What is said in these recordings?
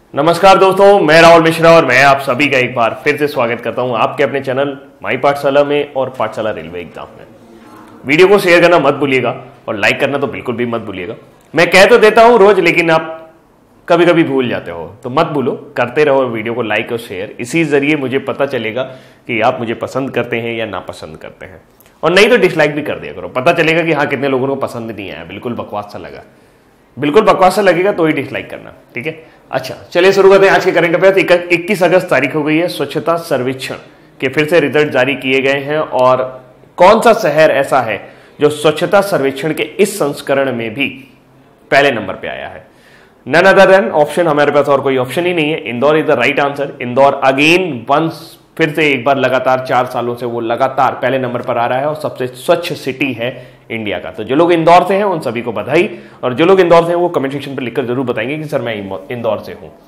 नमस्कार दोस्तों, मैं राहुल मिश्रा और मैं आप सभी का एक बार फिर से स्वागत करता हूं आपके अपने चैनल माई पाठशाला में और पाठशाला रेलवे एग्जाम में। वीडियो को शेयर करना मत भूलिएगा और लाइक करना तो बिल्कुल भी मत भूलिएगा। मैं कह तो देता हूं रोज, लेकिन आप कभी कभी भूल जाते हो, तो मत भूलो, करते रहो वीडियो को लाइक और शेयर। इसी जरिए मुझे पता चलेगा कि आप मुझे पसंद करते हैं या नापसंद करते हैं, और नहीं तो डिसलाइक भी कर दिया करो। पता चलेगा कि हाँ, कितने लोगों को पसंद नहीं आया, बिल्कुल बकवास सा लगा। बिल्कुल बकवास सा लगेगा तो ही डिसलाइक करना, ठीक है। अच्छा, चलिए शुरू करते हैं आज के करंट अफेयर्स। 21 अगस्त तारीख हो गई है। स्वच्छता सर्वेक्षण के फिर से रिजल्ट जारी किए गए हैं, और कौन सा शहर ऐसा है जो स्वच्छता सर्वेक्षण के इस संस्करण में भी पहले नंबर पे आया है? नन अदर देन ऑप्शन, हमारे पास और कोई ऑप्शन ही नहीं है, Indore is the right answer. Indore again once, फिर से एक बार लगातार 4 सालों से वो लगातार पहले नंबर पर आ रहा है और सबसे स्वच्छ सिटी है इंडिया का। तो जो लोग इंदौर से हैं उन सभी को बधाई, और जो लोग इंदौर से हैं वो कमेंट सेक्शन पर लिखकर जरूर बताएंगे कि सर मैं इंदौर से हूं।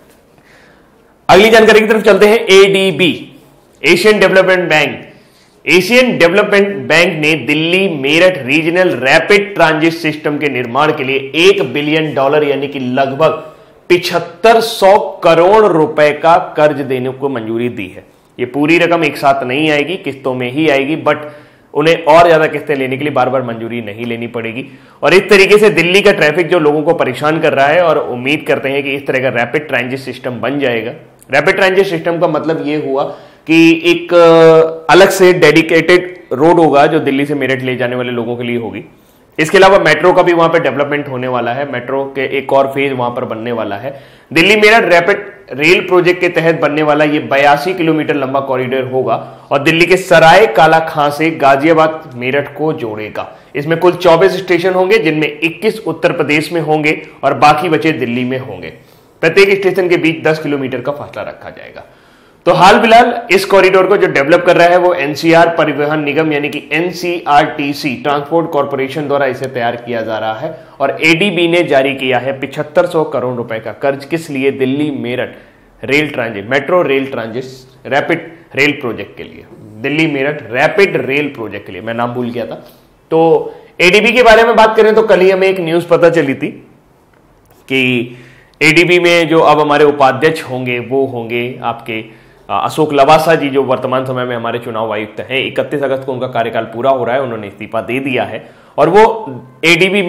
अगली जानकारी की तरफ चलते हैं। ADB, Asian Development Bank. Asian Development Bank ने Delhi Meerut regional rapid transit system के निर्माण के लिए $1 बिलियन यानी कि लगभग 7500 करोड़ रुपए का कर्ज देने को मंजूरी दी है। ये पूरी रकम एक साथ नहीं आएगी, किस्तों में ही आएगी, बट उन्हें और ज्यादा किस्तें लेने के लिए बार बार मंजूरी नहीं लेनी पड़ेगी। और इस तरीके से दिल्ली का ट्रैफिक जो लोगों को परेशान कर रहा है, और उम्मीद करते हैं कि इस तरह का रैपिड ट्रांजिट सिस्टम बन जाएगा। रैपिड ट्रांजिट सिस्टम का मतलब ये हुआ कि एक अलग से डेडिकेटेड रोड होगा जो दिल्ली से मेरठ ले जाने वाले लोगों के लिए होगी। इसके अलावा मेट्रो का भी वहां पर डेवलपमेंट होने वाला है। मेट्रो के एक और फेज वहां पर बनने वाला है। Delhi Meerut rapid rail project के तहत बनने वाला ये 82 किलोमीटर लंबा कॉरिडोर होगा और दिल्ली के सराय काला खां से गाजियाबाद मेरठ को जोड़ेगा। इसमें कुल 24 स्टेशन होंगे, जिनमें 21 उत्तर प्रदेश में होंगे और बाकी बचे दिल्ली में होंगे। प्रत्येक स्टेशन के बीच 10 किलोमीटर का फासला रखा जाएगा। तो हाल फिलहाल इस कॉरिडोर को जो डेवलप कर रहा है वो एनसीआर परिवहन निगम यानी कि एनसीआरटीसी ट्रांसपोर्ट कॉर्पोरेशन द्वारा इसे तैयार किया जा रहा है। और एडीबी ने जारी किया है 7500 करोड़ रुपए का कर्ज। किस लिए? Delhi Meerut rail transit, metro rail transit rapid rail project के लिए। Delhi Meerut rapid rail project के लिए, मैं नाम भूल गया था। तो एडीबी के बारे में बात करें तो कल ही हमें एक न्यूज पता चली थी कि एडीबी में जो अब हमारे उपाध्यक्ष होंगे वो होंगे आपके अशोक लवासा जी, जो वर्तमान समय में हमारे चुनाव आयुक्त हैं। 31 अगस्त को उनका कार्यकाल पूरा हो रहा है, उन्होंने इस्तीफा दे दिया है और वो एडीबी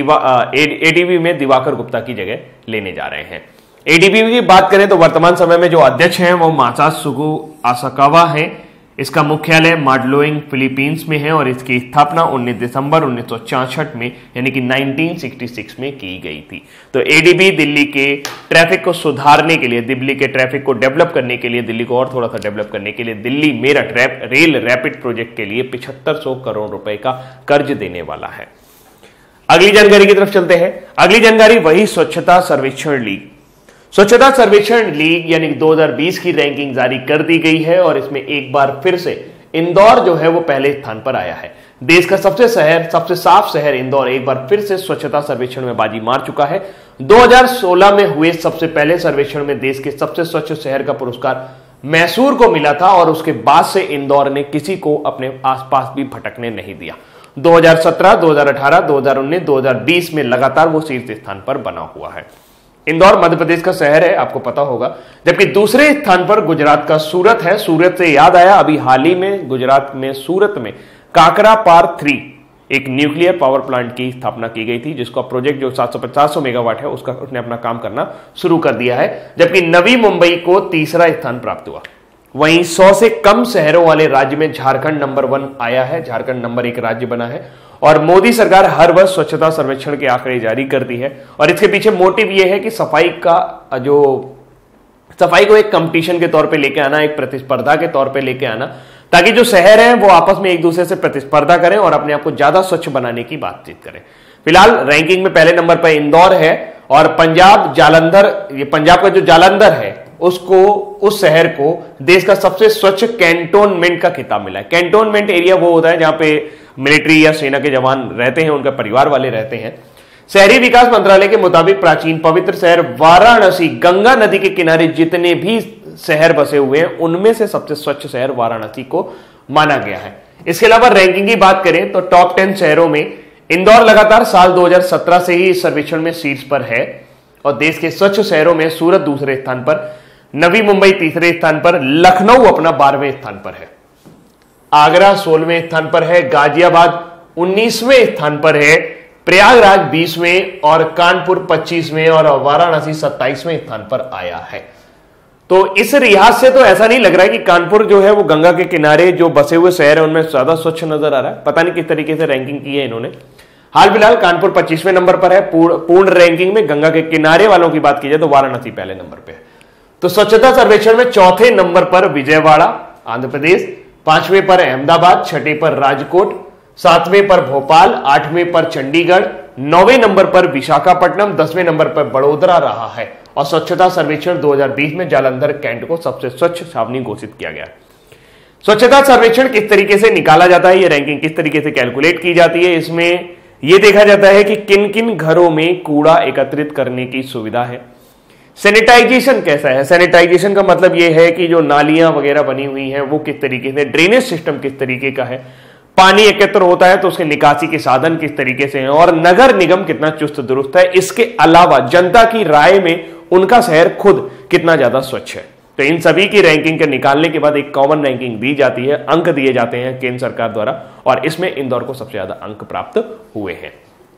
में दिवाकर गुप्ता की जगह लेने जा रहे हैं। एडीबी की बात करें तो वर्तमान समय में जो अध्यक्ष हैं वो मासात्सुगु आसाकावा हैं। इसका मुख्यालय माडलोइंग फिलीपींस में है और इसकी स्थापना 19 दिसंबर 1966 में यानी कि 1966 में की गई थी। तो एडीबी दिल्ली के ट्रैफिक को सुधारने के लिए, दिल्ली के ट्रैफिक को डेवलप करने के लिए, दिल्ली को और थोड़ा सा डेवलप करने के लिए Delhi Meerut rail rapid project के लिए 7500 करोड़ रुपए का कर्ज देने वाला है। अगली जानकारी की तरफ चलते हैं। अगली जानकारी वही स्वच्छता सर्वेक्षण लीग। स्वच्छता सर्वेक्षण लीग यानी 2020 की रैंकिंग जारी कर दी गई है और इसमें एक बार फिर से इंदौर जो है वो पहले स्थान पर आया है। देश का सबसे साफ शहर इंदौर एक बार फिर से स्वच्छता सर्वेक्षण में बाजी मार चुका है। 2016 में हुए सबसे पहले सर्वेक्षण में देश के सबसे स्वच्छ शहर का पुरस्कार मैसूर को मिला था और उसके बाद से इंदौर ने किसी को अपने आसपास भी भटकने नहीं दिया। 2017, 2018, 2019, 2020 में लगातार वो शीर्ष स्थान पर बना हुआ है। इंदौर मध्य प्रदेश का शहर है, आपको पता होगा, जबकि दूसरे स्थान पर गुजरात का सूरत है। सूरत से याद आया, अभी हाल ही में गुजरात में सूरत में काकरा पार 3 एक न्यूक्लियर पावर प्लांट की स्थापना की गई थी, जिसका प्रोजेक्ट जो 750 मेगावाट है उसने अपना काम करना शुरू कर दिया है। जबकि नवी मुंबई को तीसरा स्थान प्राप्त हुआ। वहीं 100 से कम शहरों वाले राज्य में झारखंड नंबर 1 आया है। झारखंड नंबर 1 राज्य बना है और मोदी सरकार हर वर्ष स्वच्छता सर्वेक्षण के आंकड़े जारी करती है और इसके पीछे मोटिव यह है कि सफाई को एक कंपटीशन के तौर पे लेके आना, एक प्रतिस्पर्धा के तौर पे लेके आना, ताकि जो शहर हैं वो आपस में एक दूसरे से प्रतिस्पर्धा करें और अपने आप को ज्यादा स्वच्छ बनाने की बातचीत करें। फिलहाल रैंकिंग में पहले नंबर पर इंदौर है और पंजाब का जो जालंधर है उस शहर को देश का सबसे स्वच्छ कैंटोनमेंट का खिताब मिला है। कैंटोनमेंट एरिया वो होता है जहां पे मिलिट्री या सेना के जवान रहते हैं, उनका परिवार वाले रहते हैं। शहरी विकास मंत्रालय के मुताबिक प्राचीन पवित्र शहर वाराणसी, गंगा नदी के किनारे जितने भी शहर बसे हुए हैं उनमें से सबसे स्वच्छ शहर वाराणसी को माना गया है। इसके अलावा रैंकिंग की बात करें तो टॉप 10 शहरों में इंदौर लगातार साल 2017 से ही इस सर्वेक्षण में शीर्ष पर है और देश के स्वच्छ शहरों में सूरत दूसरे स्थान पर, नवी मुंबई तीसरे स्थान पर, लखनऊ अपना 12वें स्थान पर है, आगरा 16वें स्थान पर है, गाजियाबाद 19वें स्थान पर है, प्रयागराज 20वें और कानपुर 25वें और वाराणसी 27वें स्थान पर आया है। तो इस लिहाज से तो ऐसा नहीं लग रहा है कि कानपुर जो है वो गंगा के किनारे जो बसे हुए शहर है उनमें ज्यादा स्वच्छ नजर आ रहा है। पता नहीं किस तरीके से रैंकिंग की है इन्होंने। हाल फिलहाल कानपुर 25वें नंबर पर है। पूर्ण रैंकिंग में गंगा के किनारे वालों की बात की जाए तो वाराणसी पहले नंबर पे है। तो स्वच्छता सर्वेक्षण में चौथे नंबर पर विजयवाड़ा आंध्र प्रदेश, 5वें पर अहमदाबाद, 6ठे पर राजकोट, 7वें पर भोपाल, 8वें पर चंडीगढ़, 9वें नंबर पर विशाखापट्टनम, 10वें नंबर पर बड़ोदरा रहा है। और स्वच्छता सर्वेक्षण 2020 में जालंधर कैंट को सबसे स्वच्छ छावनी घोषित किया गया। स्वच्छता सर्वेक्षण किस तरीके से निकाला जाता है, ये रैंकिंग किस तरीके से कैलकुलेट की जाती है, इसमें यह देखा जाता है कि किन किन घरों में कूड़ा एकत्रित करने की सुविधा है, सैनिटाइजेशन कैसा है। सैनिटाइजेशन का मतलब यह है कि जो नालियां वगैरह बनी हुई हैं वो किस तरीके से, ड्रेनेज सिस्टम किस तरीके का है, पानी एकत्र होता है तो उसके निकासी के साधन किस तरीके से हैं, और नगर निगम कितना चुस्त दुरुस्त है। इसके अलावा जनता की राय में उनका शहर खुद कितना ज्यादा स्वच्छ है। तो इन सभी की रैंकिंग के निकालने के बाद एक कॉमन रैंकिंग दी जाती है, अंक दिए जाते हैं केंद्र सरकार द्वारा, और इसमें इंदौर को सबसे ज्यादा अंक प्राप्त हुए हैं।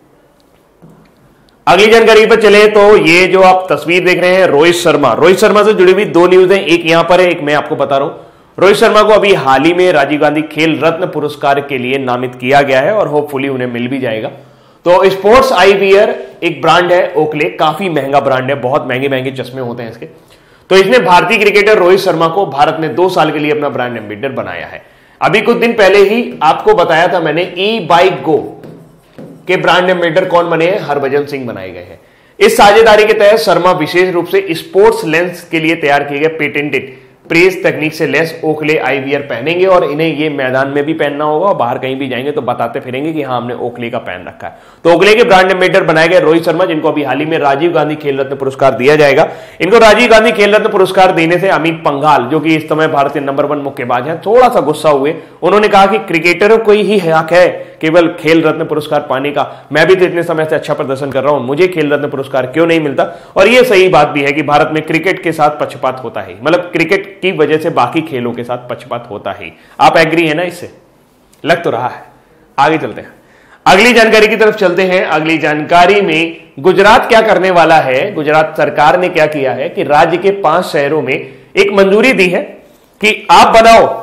अगली जानकारी पर चले तो ये जो आप तस्वीर देख रहे हैं रोहित शर्मा से जुड़ी हुई दो न्यूज हैं, एक यहां पर है, एक मैं आपको बता रहा हूं। रोहित शर्मा को अभी हाल ही में राजीव गांधी खेल रत्न पुरस्कार के लिए नामित किया गया है और होपफुली उन्हें मिल भी जाएगा। तो स्पोर्ट्स आई वियर एक ब्रांड है ओकले, काफी महंगा ब्रांड है, बहुत महंगे महंगे चश्मे होते हैं इसके। तो इसने भारतीय क्रिकेटर रोहित शर्मा को भारत में 2 साल के लिए अपना ब्रांड एम्बेसडर बनाया है। अभी कुछ दिन पहले ही आपको बताया था मैंने, ई बाइक गो के ब्रांड एम्बेसडर कौन बने हैं, हरभजन सिंह बनाए गए हैं। इस साझेदारी के तहत शर्मा विशेष रूप से स्पोर्ट्स लेंस के लिए तैयार किए गए पेटेंटेड प्रेस तकनीक से लेस ओकले आई वियर पहनेंगे, और इन्हें ये मैदान में भी पहनना होगा और बाहर कहीं भी जाएंगे तो बताते फिरेंगे कि हाँ हमने ओकले का पहन रखा है। तो ओकले के ब्रांड एम्बेसडर बनाए गए रोहित शर्मा, जिनको अभी हाल ही में राजीव गांधी खेल रत्न पुरस्कार दिया जाएगा। इनको राजीव गांधी खेल रत्न पुरस्कार देने से अमित पंघाल, जो कि इस समय भारत के नंबर 1 मुक्केबाज हैं, थोड़ा सा गुस्सा हुए। उन्होंने कहा कि क्रिकेटरों को ही हक है केवल खेल रत्न पुरस्कार पाने का, मैं भी तो इतने समय से अच्छा प्रदर्शन कर रहा हूं, मुझे खेल रत्न पुरस्कार क्यों नहीं मिलता। और यह सही बात भी है कि भारत में क्रिकेट के साथ पक्षपात होता है, मतलब क्रिकेट की वजह से बाकी खेलों के साथ पक्षपात होता है। आप एग्री है ना इससे? लग तो रहा है। आगे चलते हैं, अगली जानकारी की तरफ चलते हैं। अगली जानकारी में गुजरात क्या करने वाला है, गुजरात सरकार ने क्या किया है कि राज्य के 5 शहरों में एक मंजूरी दी है कि आप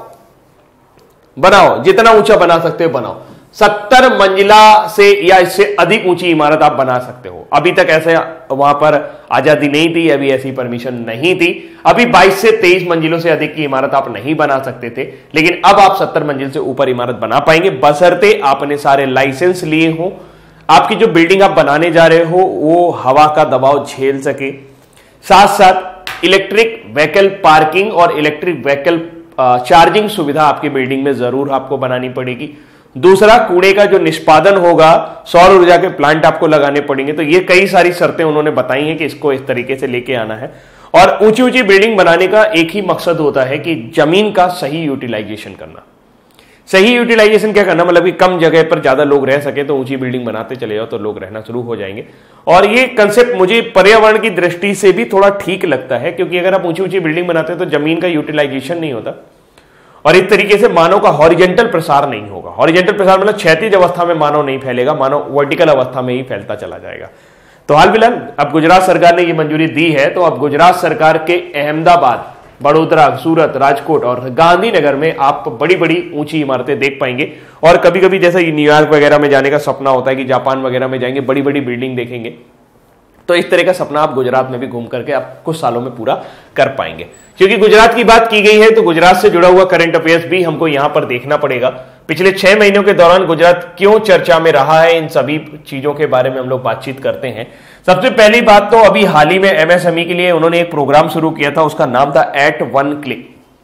बनाओ जितना ऊंचा बना सकते हो बनाओ, 70 मंजिला से या इससे अधिक ऊंची इमारत आप बना सकते हो। अभी तक ऐसे वहां पर आजादी नहीं थी, अभी ऐसी परमिशन नहीं थी। अभी 22 से 23 मंजिलों से अधिक की इमारत आप नहीं बना सकते थे, लेकिन अब आप 70 मंजिल से ऊपर इमारत बना पाएंगे, बशर्ते आपने सारे लाइसेंस लिए हो, आपकी जो बिल्डिंग आप बनाने जा रहे हो वो हवा का दबाव झेल सके, साथ साथ इलेक्ट्रिक व्हीकल पार्किंग और इलेक्ट्रिक व्हीकल चार्जिंग सुविधा आपकी बिल्डिंग में जरूर आपको बनानी पड़ेगी। दूसरा, कूड़े का जो निष्पादन होगा, सौर ऊर्जा के प्लांट आपको लगाने पड़ेंगे। तो ये कई सारी शर्तें उन्होंने बताई हैं कि इसको इस तरीके से लेके आना है। और ऊंची ऊंची बिल्डिंग बनाने का एक ही मकसद होता है कि जमीन का सही यूटिलाइजेशन करना। सही यूटिलाइजेशन क्या करना, मतलब कि कम जगह पर ज्यादा लोग रह सके, तो ऊंची बिल्डिंग बनाते चले जाओ तो लोग रहना शुरू हो जाएंगे। और ये कंसेप्ट मुझे पर्यावरण की दृष्टि से भी थोड़ा ठीक लगता है, क्योंकि अगर आप ऊंची ऊंची बिल्डिंग बनाते हैं तो जमीन का यूटिलाइजेशन नहीं होता, और इस तरीके से मानव का हॉरिजेंटल प्रसार नहीं होगा। हॉरिजेंटल प्रसार मतलब क्षैतिज अवस्था में मानव नहीं फैलेगा, मानव वर्टिकल अवस्था में ही फैलता चला जाएगा। तो हाल फिलहाल अब गुजरात सरकार ने यह मंजूरी दी है, तो अब गुजरात सरकार के अहमदाबाद, बड़ोदरा, सूरत, राजकोट और गांधीनगर में आप बड़ी बड़ी ऊंची इमारतें देख पाएंगे। और कभी कभी जैसे न्यूयॉर्क वगैरह में जाने का सपना होता है कि जापान वगैरह में जाएंगे, बड़ी बड़ी बिल्डिंग देखेंगे, तो इस तरह का सपना आप गुजरात में भी घूम करके आप कुछ सालों में पूरा कर पाएंगे। क्योंकि गुजरात की बात की गई है तो गुजरात से जुड़ा हुआ करंट अफेयर्स भी हमको यहां पर देखना पड़ेगा। पिछले 6 महीनों के दौरान गुजरात क्यों चर्चा में रहा है, इन सभी चीजों के बारे में हम लोग बातचीत करते हैं। सबसे पहली बात तो अभी हाल ही में एमएसएमई के लिए उन्होंने एक प्रोग्राम शुरू किया था, उसका नाम था at one click.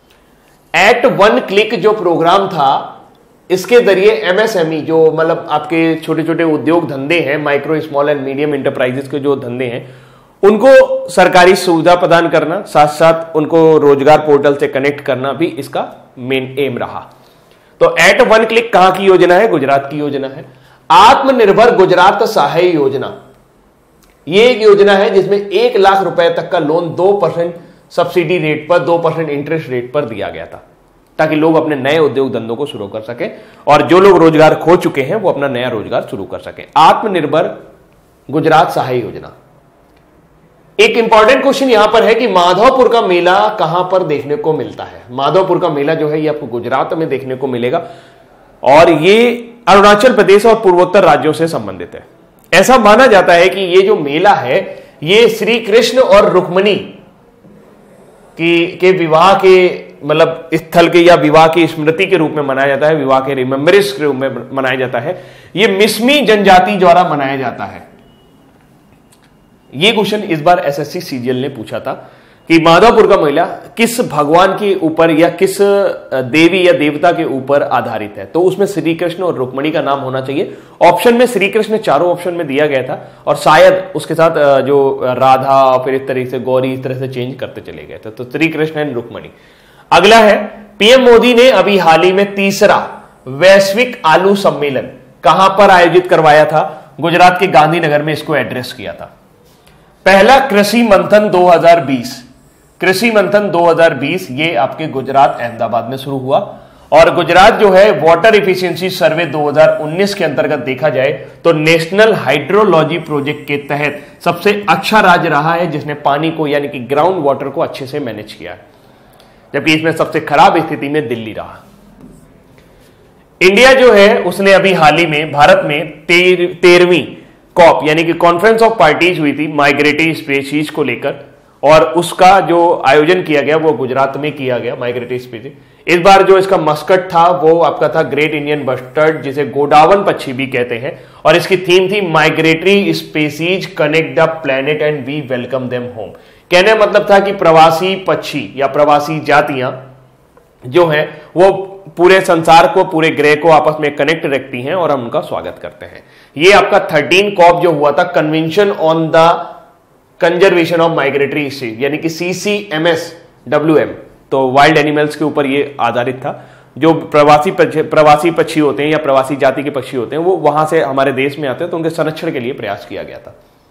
At one click जो प्रोग्राम था, इसके जरिए एमएसएमई जो मतलब आपके छोटे छोटे उद्योग धंधे हैं, micro small and medium enterprises के जो धंधे हैं, उनको सरकारी सुविधा प्रदान करना, साथ साथ उनको रोजगार पोर्टल से कनेक्ट करना भी इसका मेन एम रहा। तो एट वन क्लिक कहां की योजना है? गुजरात की योजना है। आत्मनिर्भर गुजरात सहाय योजना, ये एक योजना है जिसमें 1 लाख रुपए तक का लोन 2% सब्सिडी रेट पर, 2% इंटरेस्ट रेट पर दिया गया था, ताकि लोग अपने नए उद्योग धंधों को शुरू कर सके और जो लोग रोजगार खो चुके हैं वो अपना नया रोजगार शुरू कर सके। आत्मनिर्भर गुजरात सहाय योजना। एक इंपॉर्टेंट क्वेश्चन यहां पर है कि माधवपुर का मेला कहां पर देखने को मिलता है। माधवपुर का मेला जो है ये आपको गुजरात में देखने को मिलेगा और ये अरुणाचल प्रदेश और पूर्वोत्तर राज्यों से संबंधित है। ऐसा माना जाता है कि ये जो मेला है ये श्री कृष्ण और रुक्मणी के विवाह के मतलब स्थल के या विवाह की स्मृति के रूप में मनाया जाता है, विवाह के रिमेम्बरेंस के रूप में मनाया जाता है। ये मिसमी जनजाति द्वारा मनाया जाता है। ये क्वेश्चन इस बार एसएससी सीजीएल ने पूछा था कि माधवपुर का मेला किस भगवान के ऊपर या किस देवी या देवता के ऊपर आधारित है, तो उसमें श्री कृष्ण और रुक्मणी का नाम होना चाहिए। ऑप्शन में श्री कृष्ण चारों ऑप्शन में दिया गया था और शायद उसके साथ जो राधा फिर इस तरह से गौरी इस तरह से चेंज करते चले गए थे, तो श्री कृष्ण एंड रुक्मणी। अगला है पीएम मोदी ने अभी हाल ही में तीसरा वैश्विक आलू सम्मेलन कहां पर आयोजित करवाया था? गुजरात के गांधीनगर में इसको एड्रेस किया था। पहला कृषि मंथन 2020, कृषि मंथन 2020 ये आपके गुजरात अहमदाबाद में शुरू हुआ और गुजरात जो है वाटर इफिशिएंसी सर्वे 2019 के अंतर्गत देखा जाए तो नेशनल हाइड्रोलॉजी प्रोजेक्ट के तहत सबसे अच्छा राज्य रहा है जिसने पानी को यानी कि ग्राउंड वाटर को अच्छे से मैनेज किया है, जबकि इसमें सबसे खराब स्थिति में दिल्ली रहा। इंडिया जो है उसने अभी हाल ही में भारत में 13वीं कॉप यानी कि कॉन्फ्रेंस ऑफ पार्टीज हुई थी माइग्रेटरी स्पीशीज को लेकर और उसका जो आयोजन किया गया वो गुजरात में किया गया माइग्रेटरी स्पीशीज। इस बार जो इसका मस्कट था वो आपका था ग्रेट इंडियन बस्टर्ड जिसे गोडावन पक्षी भी कहते हैं और इसकी थीम थी migratory species connect the planet and we welcome them home. कहने का मतलब था कि प्रवासी पक्षी या प्रवासी जातियां जो हैं वो पूरे संसार को पूरे ग्रह को आपस में कनेक्ट रखती हैं और हम उनका स्वागत करते हैं। ये आपका 13 कॉप जो हुआ था convention on the conservation of migratory species यानी कि CCMSWM, तो वाइल्ड एनिमल्स के ऊपर ये आधारित था। जो प्रवासी पक्षी होते हैं या प्रवासी जाति के पक्षी होते हैं वो वहां से हमारे देश में आते हैं तो उनके संरक्षण के लिए प्रयास किया गया था।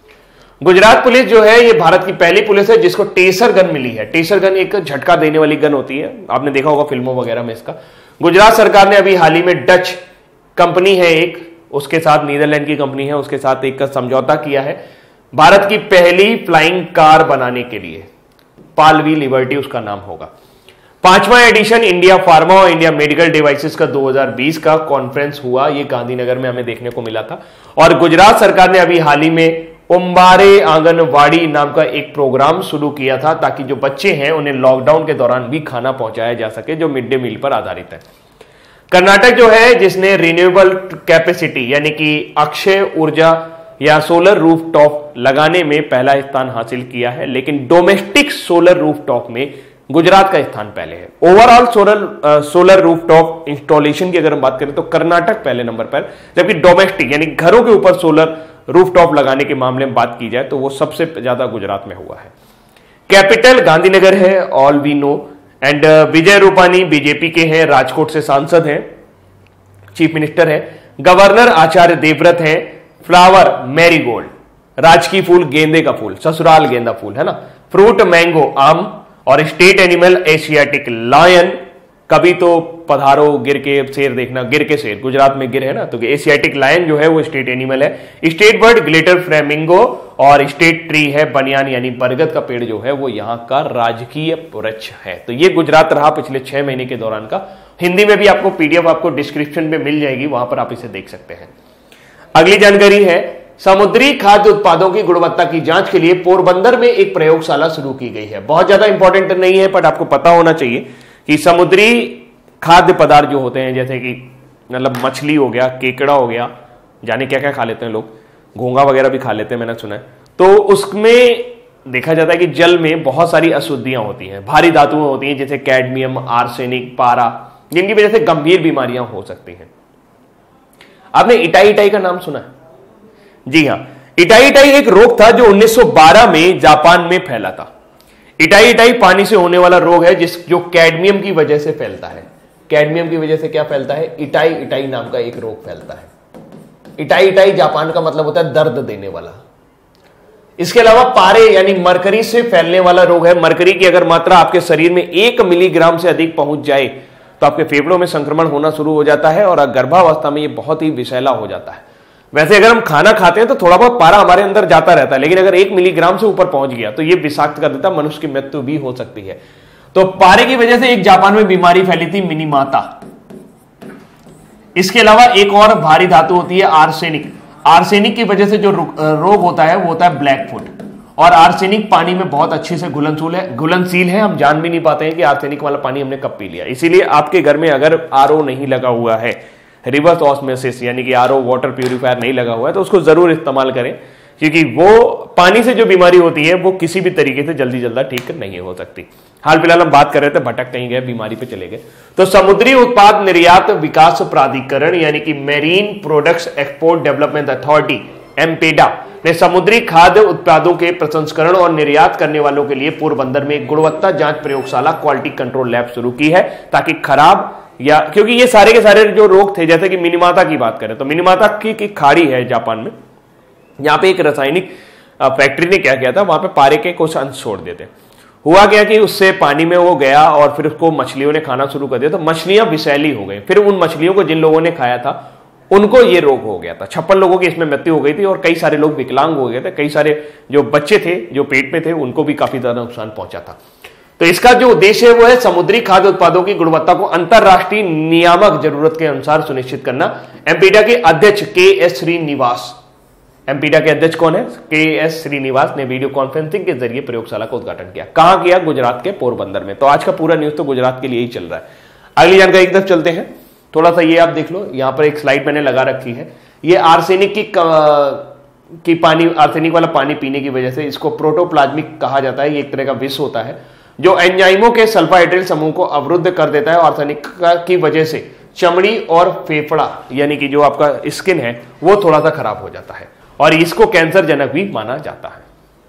गुजरात पुलिस जो है ये भारत की पहली पुलिस है जिसको टेसर गन मिली है। टेसर गन एक झटका देने वाली गन होती है, आपने देखा होगा फिल्मों वगैरह में इसका। गुजरात सरकार ने अभी हाल ही में डच कंपनी है एक, उसके साथ नीदरलैंड की कंपनी है, उसके साथ एक समझौता किया है भारत की पहली फ्लाइंग कार बनाने के लिए। पालवी लिबर्टी उसका नाम होगा। 5वां एडिशन इंडिया फार्मा और इंडिया मेडिकल डिवाइसेस का 2020 का कॉन्फ्रेंस हुआ, ये गांधीनगर में हमें देखने को मिला था। और गुजरात सरकार ने अभी हाल ही में उम्बारे आंगनवाड़ी नाम का एक प्रोग्राम शुरू किया था ताकि जो बच्चे हैं उन्हें लॉकडाउन के दौरान भी खाना पहुंचाया जा सके, जो मिड डे मील पर आधारित है। कर्नाटक जो है जिसने रिन्यूएबल कैपेसिटी यानी कि अक्षय ऊर्जा या सोलर रूफटॉप लगाने में पहला स्थान हासिल किया है, लेकिन डोमेस्टिक सोलर रूफटॉप में गुजरात का स्थान पहले है। ओवरऑल सोलर रूफटॉप इंस्टॉलेशन की अगर हम बात करें तो कर्नाटक पहले नंबर पर, जबकि डोमेस्टिक यानी घरों के ऊपर सोलर रूफटॉप लगाने के मामले में बात की जाए तो वो सबसे ज्यादा गुजरात में हुआ है। कैपिटल गांधीनगर है, all we know. And Vijay Rupani BJP के हैं, राजकोट से सांसद हैं, चीफ मिनिस्टर है। गवर्नर आचार्य देवव्रत हैं। फ्लावर मैरीगोल्ड, राजकीय फूल गेंदे का फूल, ससुराल गेंदा फूल है ना। फ्रूट मैंगो आम और स्टेट एनिमल एशियाटिक लायन। कभी तो पधारो गिर के शेर देखना, गिर के शेर गुजरात में गिर है ना, तो एशियाटिक लायन जो है वो स्टेट एनिमल है। स्टेट बर्ड ग्लिटर फ्लेमिंगो और स्टेट ट्री है बनियान यानी बरगद का पेड़ जो है वो यहाँ का राजकीय वृक्ष है। तो ये गुजरात रहा पिछले 6 महीने के दौरान का। हिंदी में भी आपको पीडीएफ आपको डिस्क्रिप्शन में मिल जाएगी, वहां पर आप इसे देख सकते हैं। अगली जानकारी है समुद्री खाद्य उत्पादों की गुणवत्ता की जांच के लिए पोरबंदर में एक प्रयोगशाला शुरू की गई है। बहुत ज्यादा इंपॉर्टेंट नहीं है बट आपको पता होना चाहिए कि समुद्री खाद्य पदार्थ जो होते हैं जैसे कि मतलब मछली हो गया, केकड़ा हो गया, जाने क्या क्या खा लेते हैं लोग, घोंगा वगैरह भी खा लेते हैं मैंने सुना है, तो उसमें देखा जाता है कि जल में बहुत सारी अशुद्धियां होती हैं, भारी धातुएं होती हैं जैसे कैडमियम, आर्सेनिक, पारा, जिनकी वजह से गंभीर बीमारियां हो सकती हैं। आपने इटाई का नाम सुना है? जी हां, इटाई एक रोग था जो 1912 में जापान में फैला था। इटाई पानी से होने वाला रोग है जो कैडमियम की वजह से फैलता है। कैडमियम की वजह से क्या फैलता है? इटाई नाम का एक रोग फैलता है। इटाई जापान का मतलब होता है दर्द देने वाला। इसके अलावा पारे यानी मरकरी से फैलने वाला रोग है। मरकरी की अगर मात्रा आपके शरीर में 1 मिलीग्राम से अधिक पहुंच जाए तो आपके फेफड़ों में संक्रमण होना शुरू हो जाता है और गर्भावस्था में यह बहुत ही विषैला हो जाता है। वैसे अगर हम खाना खाते हैं तो थोड़ा बहुत पारा हमारे अंदर जाता रहता है, लेकिन अगर 1 मिलीग्राम से ऊपर पहुंच गया तो यह विषाक्त कर देता, मनुष्य की मृत्यु भी हो सकती है। तो पारे की वजह से एक जापान में बीमारी फैली थी, मिनीमाता। इसके अलावा एक और भारी धातु होती है आर्सेनिक। आर्सेनिक की वजह से जो रोग होता है वो होता है ब्लैक फुट। और आर्सेनिक पानी में बहुत अच्छे से घुलनशील है, हम जान भी नहीं पाते हैं कि आर्सेनिक वाला पानी हमने कब पी लिया। इसीलिए आपके घर में अगर आरओ नहीं लगा हुआ है, रिवर्स ऑस्मोसिस यानी कि आरओ वाटर प्यूरिफायर नहीं लगा हुआ है, तो उसको जरूर इस्तेमाल करें, क्योंकि वो पानी से जो बीमारी होती है वो किसी भी तरीके से जल्दी ठीक नहीं हो सकती। हाल फिलहाल हम बात कर रहे थे, भटक कहीं गए, बीमारी पे चले गए। तो समुद्री उत्पाद निर्यात विकास प्राधिकरण यानी कि marine products export development authority MPEDA ने समुद्री खाद्य उत्पादों के प्रसंस्करण और निर्यात करने वालों के लिए पोरबंदर में एक गुणवत्ता जांच प्रयोगशाला क्वालिटी कंट्रोल लैब शुरू की है, ताकि खराब या क्योंकि ये सारे के सारे जो रोग थे, जैसे कि मिनीमाता की बात करें तो मिनीमाता की खाड़ी है जापान में, यहां पे एक रासायनिक फैक्ट्री ने क्या किया था, वहां पे पारे के कुछ अंश छोड़ देते। हुआ क्या कि उससे पानी में वो गया और फिर उसको मछलियों ने खाना शुरू कर दिया, तो मछलियां विषैली हो गई। फिर उन मछलियों को जिन लोगों ने खाया था उनको ये रोग हो गया था। 56 लोगों की इसमें मृत्यु हो गई थी और कई सारे लोग विकलांग हो गए थे। कई सारे जो बच्चे थे जो पेट में थे उनको भी काफी ज्यादा नुकसान पहुंचा था। तो इसका जो उद्देश्य है वो है समुद्री खाद्य उत्पादों की गुणवत्ता को अंतरराष्ट्रीय नियामक जरूरत के अनुसार सुनिश्चित करना। एमपीडा के अध्यक्ष के.एस. श्रीनिवास, एमपीडा के अध्यक्ष कौन है, के.एस. श्रीनिवास ने वीडियो कॉन्फ्रेंसिंग के जरिए प्रयोगशाला का उद्घाटन किया। कहां किया, गुजरात के पोरबंदर में। तो आज का पूरा न्यूज तो गुजरात के लिए ही चल रहा है। अगली जानकारी की तरफ चलते हैं। थोड़ा सा ये आप देख लो, यहां पर एक स्लाइड मैंने लगा रखी है। ये आर्सेनिक की पानी, आर्सेनिक वाला पानी पीने की वजह से इसको प्रोटोप्लाज्मिक कहा जाता है। ये एक तरह का विष होता है जो एंजाइमों के सल्फाहाइड्रेट समूह को अवरुद्ध कर देता है। आर्सेनिक की वजह से चमड़ी और फेफड़ा यानी कि जो आपका स्किन है वो थोड़ा सा खराब हो जाता है और इसको कैंसर जनक भी माना जाता है।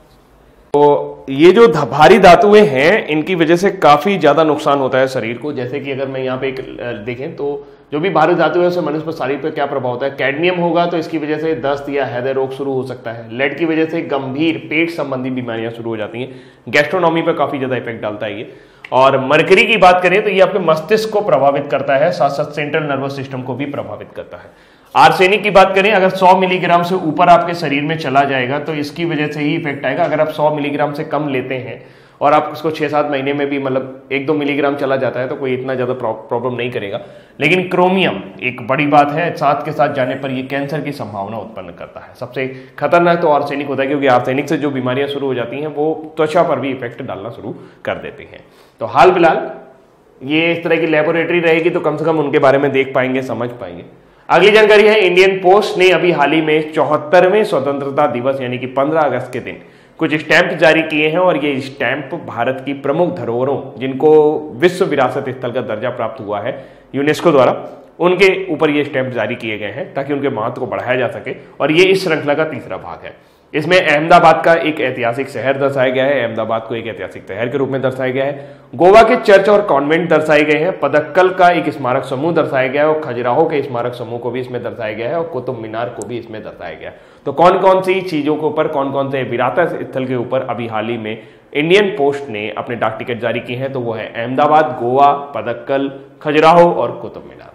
तो ये जो भारी धातुएं हैं इनकी वजह से काफी ज्यादा नुकसान होता है शरीर को। जैसे कि अगर मैं यहाँ पे देखें तो जो भी भारी धातु है उससे मनुष्य पर शरीर पर क्या प्रभाव होता है। कैडमियम होगा तो इसकी वजह से दस्त या हृदय रोग शुरू हो सकता है। लेड की वजह से गंभीर पेट संबंधी बीमारियां शुरू हो जाती हैं। गैस्ट्रोनॉमी पर काफी ज्यादा इफेक्ट डालता है ये। और मरकरी की बात करें तो ये आपके मस्तिष्क को प्रभावित करता है, साथ साथ सेंट्रल नर्वस सिस्टम को भी प्रभावित करता है। आर्सेनिक की बात करें, अगर 100 मिलीग्राम से ऊपर आपके शरीर में चला जाएगा तो इसकी वजह से ही इफेक्ट आएगा। अगर आप 100 मिलीग्राम से कम लेते हैं और आप उसको 6-7 महीने में भी मतलब 1-2 मिलीग्राम चला जाता है तो कोई इतना ज्यादा प्रॉब्लम नहीं करेगा। लेकिन क्रोमियम एक बड़ी बात है, साथ के साथ जाने पर यह कैंसर की संभावना उत्पन्न करता है। सबसे खतरनाक तो आर्सेनिक होता है, क्योंकि आर्सेनिक से जो बीमारियां शुरू हो जाती हैं वो त्वचा पर भी इफेक्ट डालना शुरू कर देती हैं। तो हाल फिलहाल ये इस तरह की लेबोरेटरी रहेगी तो कम से कम उनके बारे में देख पाएंगे, समझ पाएंगे। अगली जानकारी है, इंडियन पोस्ट ने अभी हाल ही में 74वें स्वतंत्रता दिवस यानी कि 15 अगस्त के दिन कुछ स्टैंप जारी किए हैं। और ये स्टैंप भारत की प्रमुख धरोहरों जिनको विश्व विरासत स्थल का दर्जा प्राप्त हुआ है यूनेस्को द्वारा, उनके ऊपर ये स्टैंप जारी किए गए हैं ताकि उनके महत्व को बढ़ाया जा सके। और ये इस श्रृंखला का तीसरा भाग है। इसमें अहमदाबाद का एक ऐतिहासिक शहर दर्शाया गया है, अहमदाबाद को एक ऐतिहासिक शहर के रूप में दर्शाया गया है। गोवा के चर्च और कॉन्वेंट दर्शाए गए हैं। पदक्कल का एक स्मारक समूह दर्शाया गया है और खजुराहो के स्मारक समूह को भी इसमें दर्शाया गया है और कुतुब मीनार को भी इसमें दर्शाया गया है। तो कौन कौन सी चीजों के ऊपर, कौन कौन से विरासत स्थल के ऊपर अभी हाल ही में इंडियन पोस्ट ने अपने डाक टिकट जारी किए हैं, तो वो है अहमदाबाद, गोवा, पदक्कल, खजुराहो और कुतुब मीनार।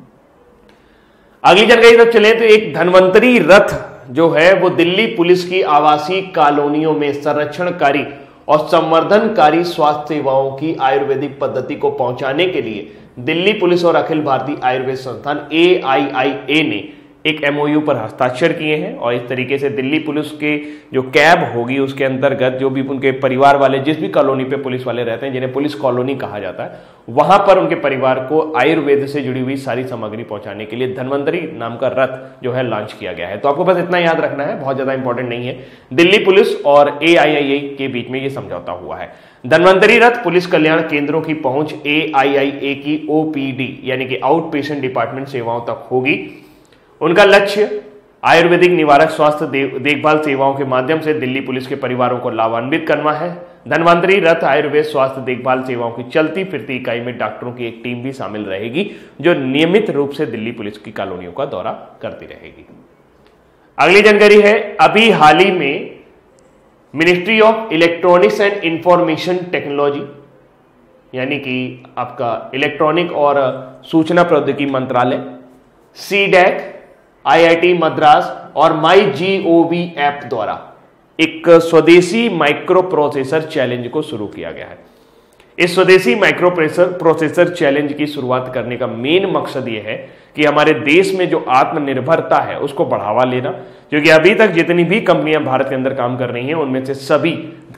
अगली जानकारी तक चले तो एक धन्वंतरी रथ जो है वो दिल्ली पुलिस की आवासीय कॉलोनियों में संरक्षणकारी और संवर्धनकारी स्वास्थ्य सेवाओं की आयुर्वेदिक पद्धति को पहुंचाने के लिए दिल्ली पुलिस और अखिल भारतीय आयुर्वेद संस्थान AIIA ने एक MOU पर हस्ताक्षर किए हैं। और इस तरीके से दिल्ली पुलिस के जो कैब होगी उसके अंतर्गत जो भी उनके परिवार वाले, जिस भी कॉलोनी पे पुलिस वाले रहते हैं, जिन्हें पुलिस कॉलोनी कहा जाता है, वहां पर उनके परिवार को आयुर्वेद से जुड़ी हुई सारी सामग्री पहुंचाने के लिए धन्वंतरी नाम का रथ जो है लॉन्च किया गया है। तो आपको बस इतना याद रखना है, बहुत ज्यादा इंपॉर्टेंट नहीं है। दिल्ली पुलिस और AIIA के बीच में यह समझौता हुआ है। धन्वंतरी रथ पुलिस कल्याण केंद्रों की पहुंच AIIA की OPD यानी कि आउट पेशेंट डिपार्टमेंट सेवाओं तक होगी। उनका लक्ष्य आयुर्वेदिक निवारक स्वास्थ्य देखभाल सेवाओं के माध्यम से दिल्ली पुलिस के परिवारों को लाभान्वित करना है। धन्वंतरी रथ आयुर्वेद स्वास्थ्य देखभाल सेवाओं की चलती फिरती इकाई में डॉक्टरों की एक टीम भी शामिल रहेगी जो नियमित रूप से दिल्ली पुलिस की कॉलोनियों का दौरा करती रहेगी। अगली जानकारी है, अभी हाल ही में ministry of electronics and information technology यानी कि आपका इलेक्ट्रॉनिक और सूचना प्रौद्योगिकी मंत्रालय, सीडैक, आईआईटी मद्रास और माई जीओवी ऐप द्वारा एक स्वदेशी माइक्रो प्रोसेसर चैलेंज को शुरू किया गया है। इस स्वदेशी माइक्रो प्रोसेसर चैलेंज की शुरुआत करने का मेन मकसद यह है कि हमारे देश में जो आत्मनिर्भरता है उसको बढ़ावा लेना, क्योंकि अभी तक जितनी भी कंपनियां भारत के अंदर काम कर रही हैं उनमें से सभी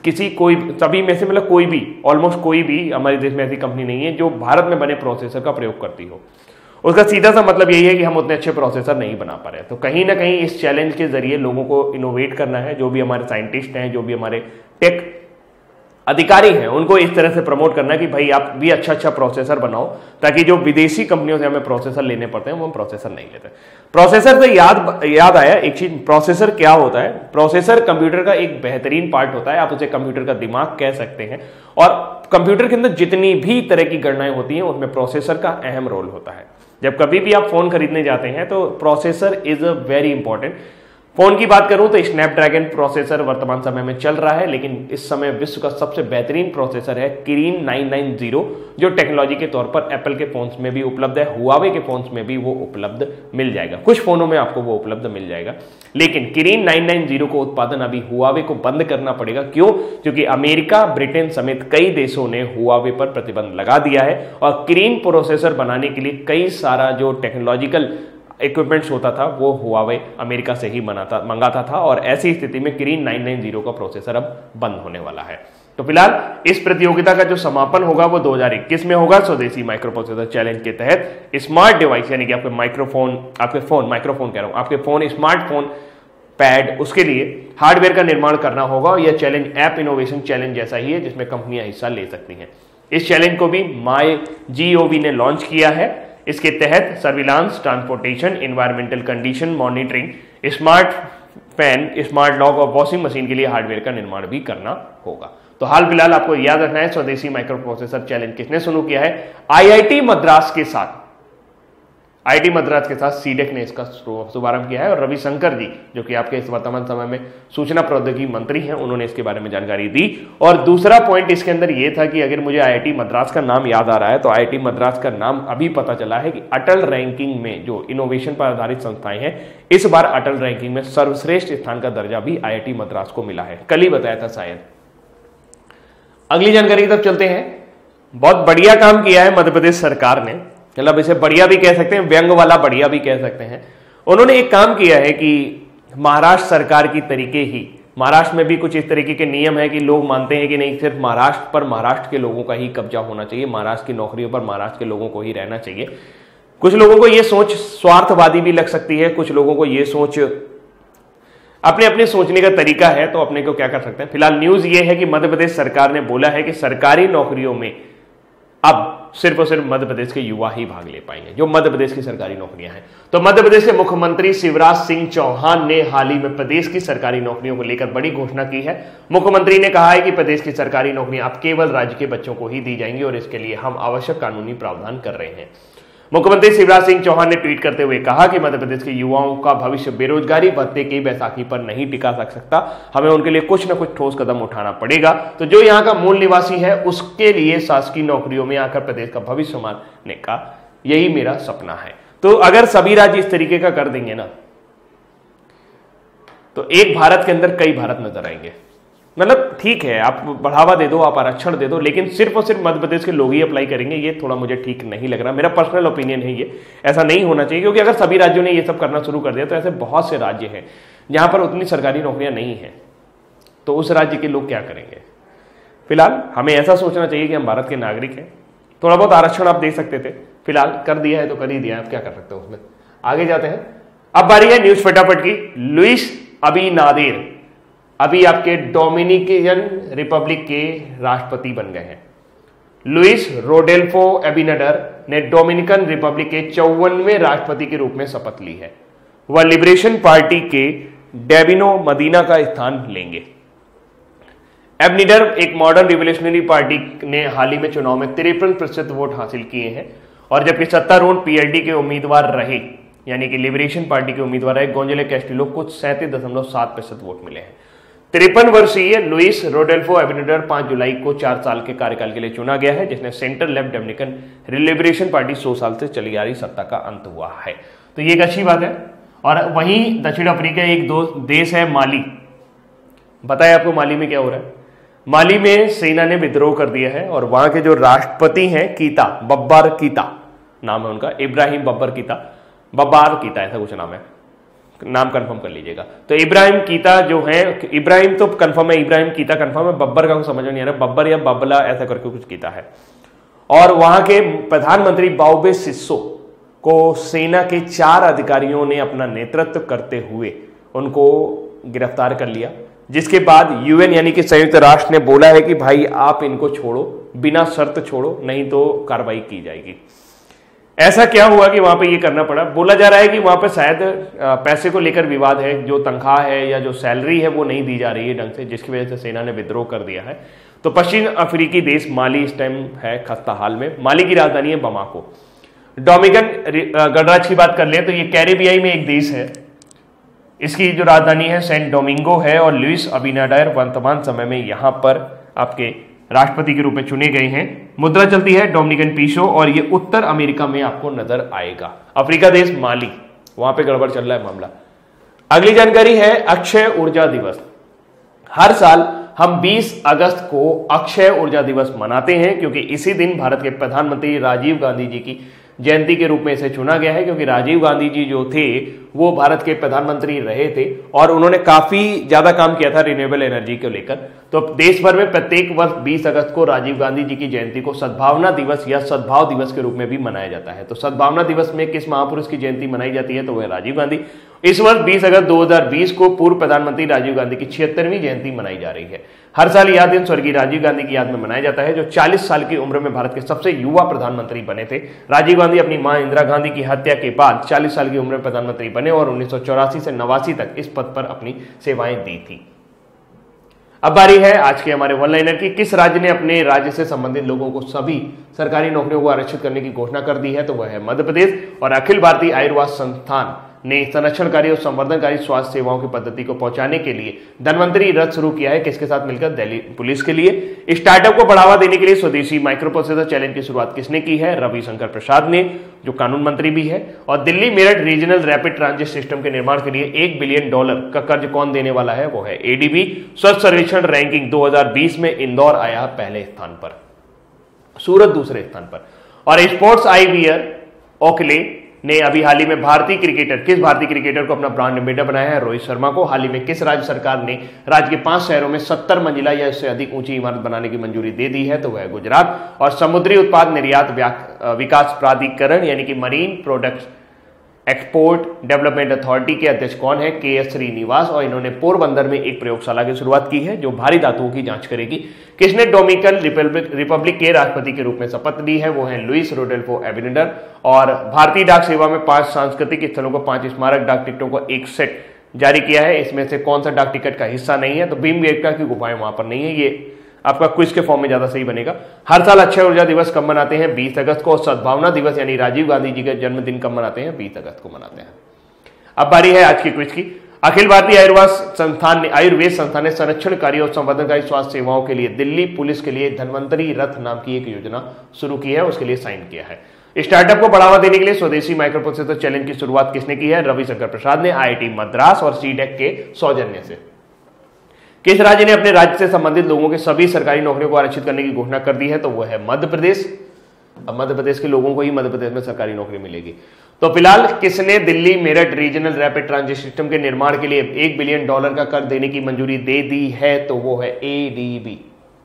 में से मतलब कोई भी, ऑलमोस्ट कोई भी हमारे देश में ऐसी कंपनी नहीं है जो भारत में बने प्रोसेसर का प्रयोग करती हो। उसका सीधा सा मतलब यही है कि हम उतने अच्छे प्रोसेसर नहीं बना पा रहे। तो कहीं ना कहीं इस चैलेंज के जरिए लोगों को इनोवेट करना है, जो भी हमारे साइंटिस्ट हैं, जो भी हमारे टेक अधिकारी हैं, उनको इस तरह से प्रमोट करना है कि भाई आप भी अच्छा प्रोसेसर बनाओ, ताकि जो विदेशी कंपनियों से हमें प्रोसेसर लेने पड़ते हैं वो हम प्रोसेसर नहीं लेते। प्रोसेसर से याद आया एक चीज, प्रोसेसर क्या होता है? प्रोसेसर कंप्यूटर का एक बेहतरीन पार्ट होता है, आप उसे कंप्यूटर का दिमाग कह सकते हैं। और कंप्यूटर के अंदर जितनी भी तरह की गणनाएं होती हैं उसमें प्रोसेसर का अहम रोल होता है। जब कभी भी आप फोन खरीदने जाते हैं तो processor is a very important. Phone की बात करूं तो स्नैपड्रैगन प्रोसेसर वर्तमान समय में चल रहा है, लेकिन इस समय विश्व का सबसे बेहतरीन प्रोसेसर है किरीन 990, जो टेक्नोलॉजी के तौर पर एप्पल के फोन्स में भी उपलब्ध है, हुआवे के फोन्स में भी वो उपलब्ध मिल जाएगा, कुछ फोनों में आपको वो उपलब्ध मिल जाएगा। लेकिन किरीन 990 को उत्पादन अभी हुआवे को बंद करना पड़ेगा। क्यों? क्योंकि अमेरिका, ब्रिटेन समेत कई देशों ने हुआवे पर प्रतिबंध लगा दिया है और किरीन प्रोसेसर बनाने के लिए कई सारा जो टेक्नोलॉजिकल इक्विपमेंट्स होता था वो हुआवे अमेरिका से ही मंगाता था, और ऐसी स्थिति में किरीन 990 का प्रोसेसर अब बंद होने वाला है। तो फिलहाल इस प्रतियोगिता का जो समापन होगा वो 2021 में होगा। स्वदेशी माइक्रो प्रोसेसर चैलेंज के तहत स्मार्ट डिवाइस यानी कि आपके फोन स्मार्टफोन पैड, उसके लिए हार्डवेयर का निर्माण करना होगा। यह चैलेंज ऐप इनोवेशन चैलेंज जैसा ही है जिसमें कंपनियां हिस्सा ले सकती हैं। इस चैलेंज को भी माई जीओवी ने लॉन्च किया है। इसके तहत surveillance, transportation, environmental condition monitoring, smart fan, smart lock और वॉशिंग मशीन के लिए हार्डवेयर का निर्माण भी करना होगा। तो हाल फिलहाल आपको याद रखना है स्वदेशी माइक्रो प्रोसेसर चैलेंज किसने शुरू किया है? आईआईटी मद्रास के साथ सीडेक ने इसका शुभारंभ किया है, और रविशंकर जी जो कि आपके इस वर्तमान समय में सूचना प्रौद्योगिकी मंत्री हैं, उन्होंने इसके बारे में जानकारी दी। और दूसरा पॉइंट इसके अंदर यह था कि अगर मुझे आईआईटी मद्रास का नाम याद आ रहा है तो आईआईटी मद्रास का नाम अभी पता चला है कि अटल रैंकिंग में जो इनोवेशन पर आधारित संस्थाएं हैं, इस बार अटल रैंकिंग में सर्वश्रेष्ठ स्थान का दर्जा भी आईआईटी मद्रास को मिला है। कल ही बताया था शायद। अगली जानकारी की तरफ चलते हैं। बहुत बढ़िया काम किया है मध्य प्रदेश सरकार ने, मतलब इसे बढ़िया भी कह सकते हैं, व्यंग वाला बढ़िया भी कह सकते हैं। उन्होंने एक काम किया है कि महाराष्ट्र सरकार की तरीके ही महाराष्ट्र में भी कुछ इस तरीके के नियम है कि लोग मानते हैं कि नहीं, सिर्फ महाराष्ट्र पर महाराष्ट्र के लोगों का ही कब्जा होना चाहिए, महाराष्ट्र की नौकरियों पर महाराष्ट्र के लोगों को ही रहना चाहिए। कुछ लोगों को यह सोच स्वार्थवादी भी लग सकती है, कुछ लोगों को यह सोच अपने अपने सोचने का तरीका है, तो अपने को क्या कर सकते हैं। फिलहाल न्यूज ये है कि मध्य प्रदेश सरकार ने बोला है कि सरकारी नौकरियों में अब सिर्फ और सिर्फ मध्य प्रदेश के युवा ही भाग ले पाएंगे, जो मध्य प्रदेश की सरकारी नौकरियां हैं। तो मध्य प्रदेश के मुख्यमंत्री शिवराज सिंह चौहान ने हाल ही में प्रदेश की सरकारी नौकरियों को लेकर बड़ी घोषणा की है। मुख्यमंत्री ने कहा है कि प्रदेश की सरकारी नौकरियां अब केवल राज्य के बच्चों को ही दी जाएंगी और इसके लिए हम आवश्यक कानूनी प्रावधान कर रहे हैं। मुख्यमंत्री शिवराज सिंह चौहान ने ट्वीट करते हुए कहा कि मध्य प्रदेश के युवाओं का भविष्य बेरोजगारी भत्ते की बैसाखी पर नहीं टिका सकता, हमें उनके लिए कुछ न कुछ ठोस कदम उठाना पड़ेगा। तो जो यहाँ का मूल निवासी है उसके लिए शासकीय नौकरियों में आकर प्रदेश का भविष्य संभालने का यही मेरा सपना है। तो अगर सभी राज्य इस तरीके का कर देंगे ना, तो एक भारत के अंदर कई भारत नजर आएंगे। मतलब ठीक है, आप बढ़ावा दे दो, आप आरक्षण दे दो, लेकिन सिर्फ और सिर्फ मध्य प्रदेश के लोग ही अप्लाई करेंगे, ये थोड़ा मुझे ठीक नहीं लग रहा। मेरा पर्सनल ओपिनियन है ये, ऐसा नहीं होना चाहिए, क्योंकि अगर सभी राज्यों ने ये सब करना शुरू कर दिया तो ऐसे बहुत से राज्य हैं जहां पर उतनी सरकारी नौकरियां नहीं है, तो उस राज्य के लोग क्या करेंगे। फिलहाल हमें ऐसा सोचना चाहिए कि हम भारत के नागरिक हैं। थोड़ा बहुत आरक्षण आप दे सकते थे, फिलहाल कर दिया है तो कर ही दिया, आप क्या कर सकते हो उसमें। आगे जाते हैं। अब बारी है न्यूज फटाफट की। लुइस अबिनादेर अभी आपके डोमिनिकन रिपब्लिक के राष्ट्रपति बन गए हैं। लुइस रोडेल्फो एबिनाडर ने डोमिनिकन रिपब्लिक के 54वें राष्ट्रपति के रूप में शपथ ली है। वह लिबरेशन पार्टी के डेबिनो मदीना का स्थान लेंगे। एबिनाडर एक मॉडर्न रिवोल्यूशनरी पार्टी ने हाल ही में चुनाव में 53% वोट हासिल किए हैं, और जबकि सत्तारूढ़ पीएलडी के उम्मीदवार रहे, यानी कि लिबरेशन पार्टी के उम्मीदवार रहे गोंजाले कैस्टिलो को 37.7% वोट मिले हैं। 53 वर्षीय लुइस रोडेल्फो एबिनेडर 5 जुलाई को 4 साल के कार्यकाल के लिए चुना गया है, जिसने centre left Dominican Liberation Party 100 साल से चली आ रही सत्ता का अंत हुआ है। तो ये एक अच्छी बात है। और वहीं दक्षिण अफ्रीका एक दो देश है माली। बताया आपको माली में क्या हो रहा है। माली में सेना ने विद्रोह कर दिया है और वहां के जो राष्ट्रपति हैं कीता, बब्बार कीता नाम है उनका, इब्राहिम बब्बार कीता ऐसा कुछ नाम है, नाम कंफर्म कर लीजिएगा। तो इब्राहिम कीता जो है, इब्राहिम तो कंफर्म है, इब्राहिम कीता कंफर्म है, बब्बर का कुछ समझ में नहीं आ रहा, बब्बर या बबला ऐसा करके कुछ कीता है। और वहां के प्रधानमंत्री बाउबे सिस्सो को सेना के 4 अधिकारियों ने अपना नेतृत्व करते हुए उनको गिरफ्तार कर लिया, जिसके बाद यूएन यानी कि संयुक्त राष्ट्र ने बोला है कि भाई आप इनको छोड़ो, बिना शर्त छोड़ो, नहीं तो कार्रवाई की जाएगी। ऐसा क्या हुआ कि वहां पे ये करना पड़ा। बोला जा रहा है कि वहां पे शायद पैसे को लेकर विवाद है, जो तनख्वाह है या जो सैलरी है वो नहीं दी जा रही है ढंग से, जिसकी वजह से सेना ने विद्रोह कर दिया है। तो पश्चिम अफ्रीकी देश माली इस टाइम है खस्ता हाल में। माली की राजधानी है बमाको। डोमिनिकन गणराज्य की बात कर ले तो ये कैरेबियाई में एक देश है। इसकी जो राजधानी है सेंट डोमिंगो है और लुइस अबिनाडर वर्तमान समय में यहां पर आपके राष्ट्रपति के रूप में चुने गए हैं। मुद्रा चलती है डोमिनिकन पीसो और ये उत्तर अमेरिका में आपको नजर आएगा। अफ्रीका देश माली, वहां पे गड़बड़ चल रहा है मामला। अगली जानकारी है अक्षय ऊर्जा दिवस। हर साल हम 20 अगस्त को अक्षय ऊर्जा दिवस मनाते हैं, क्योंकि इसी दिन भारत के प्रधानमंत्री राजीव गांधी जी की जयंती के रूप में इसे चुना गया है, क्योंकि राजीव गांधी जी जो थे वो भारत के प्रधानमंत्री रहे थे और उन्होंने काफी ज्यादा काम किया था रिन्यूएबल एनर्जी को लेकर। तो देश भर में प्रत्येक वर्ष 20 अगस्त को राजीव गांधी जी की जयंती को सद्भावना दिवस या सद्भाव दिवस के रूप में भी मनाया जाता है। तो सद्भावना दिवस में किस महापुरुष की जयंती मनाई जाती है, तो वह राजीव गांधी। इस वर्ष 20 अगस्त 2020 को पूर्व प्रधानमंत्री राजीव गांधी की 76वीं जयंती मनाई जा रही है। हर साल यह दिन स्वर्गीय राजीव गांधी की याद में मनाया जाता है, जो 40 साल की उम्र में भारत के सबसे युवा प्रधानमंत्री बने थे। राजीव गांधी अपनी मां इंदिरा गांधी की हत्या के बाद 40 साल की उम्र में प्रधानमंत्री बने और 1984 से 89 तक इस पद पर अपनी सेवाएं दी थी। अब बारी है आज के हमारे वन लाइनर की। किस राज्य ने अपने राज्य से संबंधित लोगों को सभी सरकारी नौकरियों को आरक्षित करने की घोषणा कर दी है, तो वह है मध्य प्रदेश। और अखिल भारतीय आयुर्वेद संस्थान ने संरक्षणकारी और संवर्धनकारी स्वास्थ्य सेवाओं की पद्धति को पहुंचाने के लिए धन्वंतरी रथ शुरू किया है। किसके साथ मिलकर? दिल्ली पुलिस के लिए। स्टार्टअप को बढ़ावा देने के लिए स्वदेशी माइक्रो प्रोसेसर चैलेंज की शुरुआत किसने की है? रविशंकर प्रसाद ने, जो कानून मंत्री भी है। और Delhi Meerut regional rapid transit system के निर्माण के लिए $1 बिलियन का कर्ज कौन देने वाला है? वो है एडीबी। स्वच्छ सर्वेक्षण रैंकिंग 2020 में इंदौर आया पहले स्थान पर, सूरत दूसरे स्थान पर। और स्पोर्ट्स आईवीआर ओकले ने अभी हाल ही में किस भारतीय क्रिकेटर को अपना ब्रांड एम्बेसडर बनाया है? रोहित शर्मा को। हाल ही में किस राज्य सरकार ने राज्य के 5 शहरों में 70 मंजिला या इससे अधिक ऊंची इमारत बनाने की मंजूरी दे दी है? तो वह है गुजरात। और समुद्री उत्पाद निर्यात विकास प्राधिकरण यानी कि marine products export development authority के अध्यक्ष कौन है? के.एस. श्रीनिवास। और इन्होंने पोरबंदर में एक प्रयोगशाला की शुरुआत की है जो भारी धातुओं की जांच करेगी। किसने डोमिनिकन रिपब्लिक के राष्ट्रपति के रूप में शपथ ली है? वो है लुइस रोडेल्फो एबिनेडर। और भारतीय डाक सेवा में 5 सांस्कृतिक स्थलों को 5 स्मारक डाक टिकटों को एक सेट जारी किया है। इसमें से कौन सा डाक टिकट का हिस्सा नहीं है? तो भीमबेटका की गुफाएं वहां पर नहीं है। ये आपका क्विज के फॉर्म में ज्यादा सही बनेगा। हर साल अक्षय ऊर्जा दिवस कब मनाते हैं? 20 अगस्त को। और सद्भावना दिवस यानी राजीव गांधी जी का जन्मदिन कब मनाते हैं? 20 अगस्त को मनाते हैं। अब बारी है आज की क्विज की। अखिल भारतीय आयुर्वेद संस्थान ने संरक्षणकारी और संवर्धनकारी स्वास्थ्य सेवाओं के लिए दिल्ली पुलिस के लिए धन्वंतरी रथ नाम की एक योजना शुरू की है, उसके लिए साइन किया है। स्टार्टअप को बढ़ावा देने के लिए स्वदेशी माइक्रो प्रोसेसर चैलेंज की शुरुआत किसने की है? रविशंकर प्रसाद ने, आईआईटी मद्रास और सीडेक के सौजन्य से। किस राज्य ने अपने राज्य से संबंधित लोगों के सभी सरकारी नौकरियों को आरक्षित करने की घोषणा कर दी है? तो वह है मध्य प्रदेश। अब मध्य प्रदेश के लोगों को ही मध्य प्रदेश में सरकारी नौकरी मिलेगी। तो फिलहाल किसने Delhi Meerut regional rapid transit system के निर्माण के लिए $1 बिलियन का कर्ज देने की मंजूरी दे दी है? तो वो है एडीबी।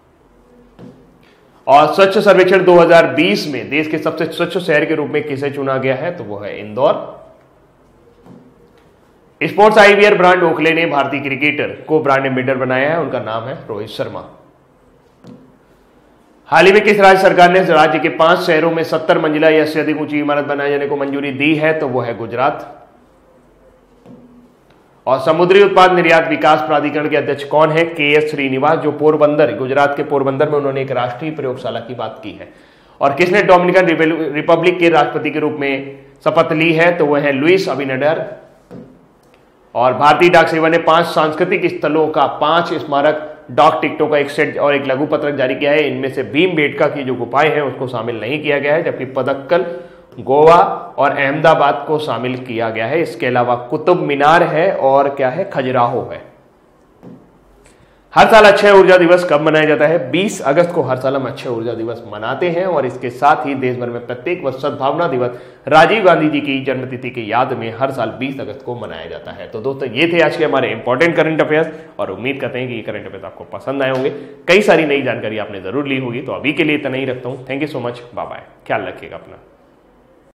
और स्वच्छ सर्वेक्षण 2020 में देश के सबसे स्वच्छ शहर के रूप में किसे चुना गया है? तो वो है Indore. Sports eyewear brand Oakley ने भारतीय क्रिकेटर को ब्रांड एम्बेसडर बनाया है, उनका नाम है रोहित शर्मा। हाल ही में किस राज्य सरकार ने राज्य के 5 शहरों में 70 मंजिला या इससे अधिक ऊंची इमारत बनाए जाने को मंजूरी दी है? तो वो है गुजरात। और समुद्री उत्पाद निर्यात विकास प्राधिकरण के अध्यक्ष कौन है? के.एस. श्रीनिवास, जो गुजरात के पोरबंदर में उन्होंने एक राष्ट्रीय प्रयोगशाला की बात की है। और किसने डोमिनिकन रिपब्लिक के राष्ट्रपति के रूप में शपथ ली है? तो वह है लुइस अबिनाडर। और भारतीय डाक सेवा ने 5 सांस्कृतिक स्थलों का 5 स्मारक डाक टिकटों का एक सेट और एक लघु पत्रक जारी किया है। इनमें से भीमबेटका की जो गुफाएं हैं उसको शामिल नहीं किया गया है, जबकि पदक्कल, गोवा और अहमदाबाद को शामिल किया गया है। इसके अलावा कुतुब मीनार है और क्या है, खजुराहो है। हर साल अक्षय ऊर्जा दिवस कब मनाया जाता है? 20 अगस्त को हर साल हम अक्षय ऊर्जा दिवस मनाते हैं और इसके साथ ही देश भर में प्रत्येक वर्ष सद्भावना दिवस राजीव गांधी जी की जन्मतिथि की याद में हर साल 20 अगस्त को मनाया जाता है। तो दोस्तों ये थे आज के हमारे इंपॉर्टेंट करंट अफेयर्स और उम्मीद करते हैं कि ये करंट अफेयर्स आपको पसंद आए होंगे। कई सारी नई जानकारी आपने जरूर ली होगी। तो अभी के लिए इतना ही रखता हूँ। Thank you so much, bye bye, ख्याल रखिएगा अपना।